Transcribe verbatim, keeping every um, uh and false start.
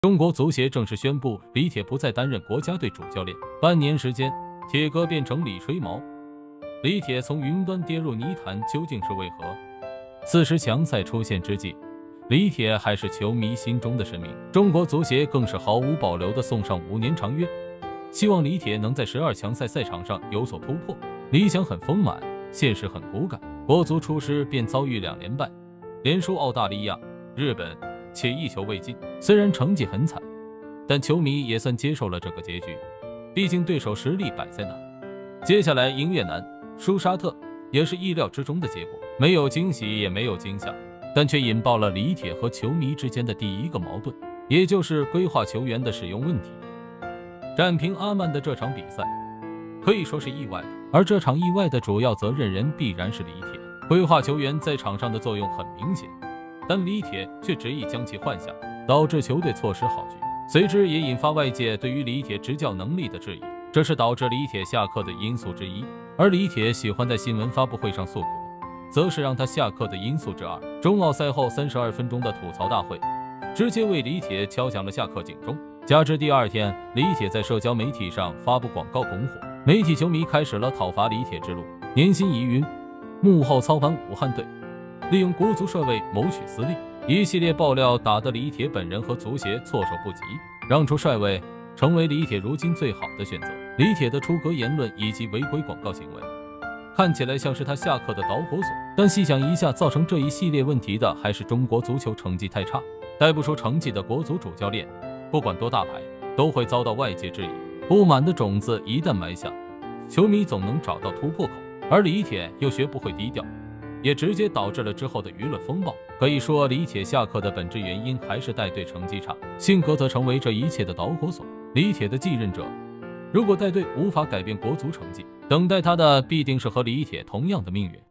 中国足协正式宣布，李铁不再担任国家队主教练，半年时间，铁哥变成李吹毛。李铁从云端跌入泥潭，究竟是为何？四十强赛出现之际，李铁还是球迷心中的神明。中国足协更是毫无保留地送上五年长约，希望李铁能在十二强赛赛场上有所突破。理想很丰满，现实很骨感。国足出师便遭遇两连败，连输澳大利亚、日本，且一球未进。虽然成绩很惨，但球迷也算接受了这个结局，毕竟对手实力摆在那。接下来赢越南，输沙特，也是意料之中的结果，没有惊喜也没有惊吓，但却引爆了李铁和球迷之间的第一个矛盾，也就是规划球员的使用问题。战平阿曼的这场比赛可以说是意外的，而这场意外的主要责任人必然是李铁。规划球员在场上的作用很明显，但李铁却执意将其换下，导致球队错失好局，随之也引发外界对于李铁执教能力的质疑，这是导致李铁下课的因素之一。而李铁喜欢在新闻发布会上诉苦，则是让他下课的因素之二。中奥赛后三十二分钟的吐槽大会，直接为李铁敲响了下课警钟。加之第二天，李铁在社交媒体上发布广告拱火，媒体球迷开始了讨伐李铁之路。年薪疑云，幕后操盘武汉队，利用国足帅位谋取私利，一系列爆料打得李铁本人和足协措手不及，让出帅位成为李铁如今最好的选择。李铁的出格言论以及违规广告行为，看起来像是他下课的导火索，但细想一下，造成这一系列问题的还是中国足球成绩太差。带不出成绩的国足主教练，不管多大牌，都会遭到外界质疑。不满的种子一旦埋下，球迷总能找到突破口，而李铁又学不会低调，也直接导致了之后的舆论风暴。可以说，李铁下课的本质原因还是带队成绩差，性格则成为这一切的导火索。李铁的继任者，如果带队无法改变国足成绩，等待他的必定是和李铁同样的命运。